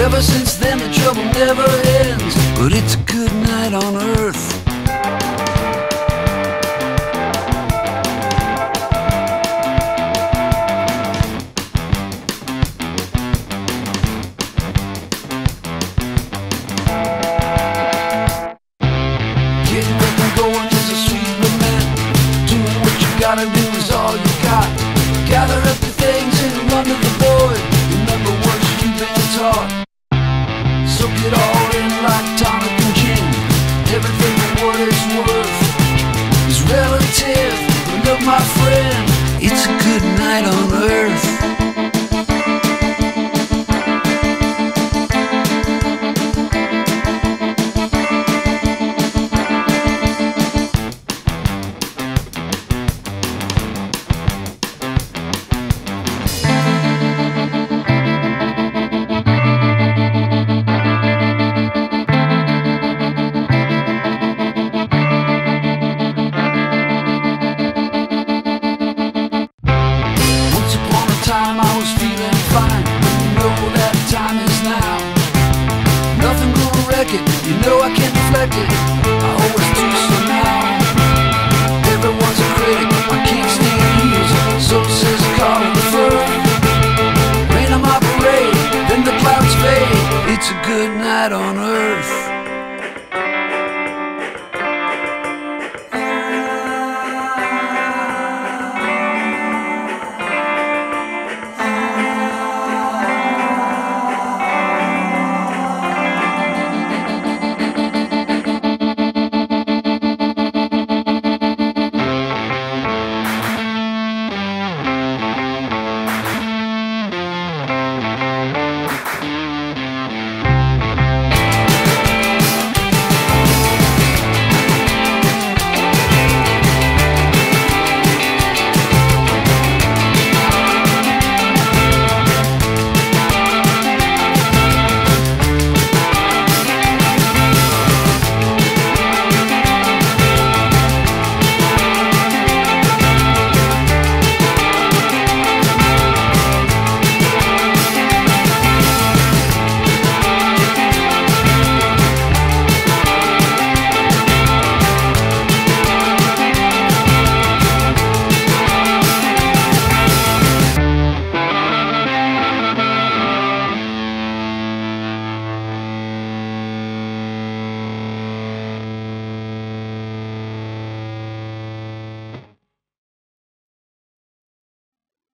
Ever since then the trouble never ends, but it's a good night on earth. Getting up and going is a sweet lament. Doing what you gotta do is all you got. Gather up the things and run to the void. Remember what you've been taught. Soak it all in like tonic and gin. Everything for what it's worth is relative. But look, my friend, it's a good night on earth. Time I was feeling fine, but you know that time is now. Nothing gonna wreck it, you know I can't deflect it. I always do somehow. Everyone's a critic, I can't stand heels. So says Carl the Firth. Rain on my parade, then the clouds fade. It's a good night on earth.